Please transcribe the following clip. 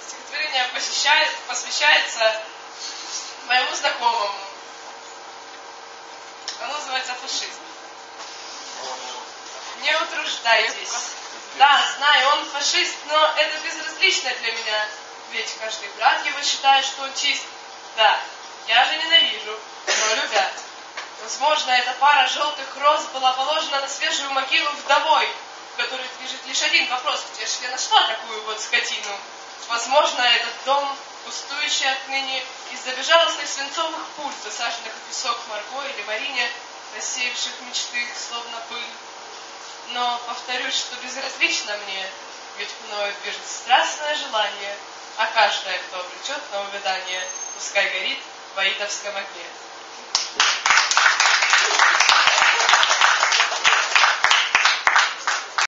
Стихотворение посвящается моему знакомому. Оно называется «Фашизм». Не утруждайтесь. Да, знаю, он фашист, но это безразлично для меня. Ведь каждый брат его считает, что он чист. Да, я же ненавижу, но любят. Возможно, эта пара желтых роз была положена на свежую могилу вдовой, в которой движет лишь один вопрос: где же я нашла такую вот скотину? Возможно, этот дом, пустующий отныне, из-за безжалостных свинцовых пуль, засаженных в песок Марго или Марине, рассеявших мечты, словно пыль. Но повторюсь, что безразлично мне, ведь мною движет страстное желание, а каждая, кто обречет на увядание, пускай горит в аидовском огне.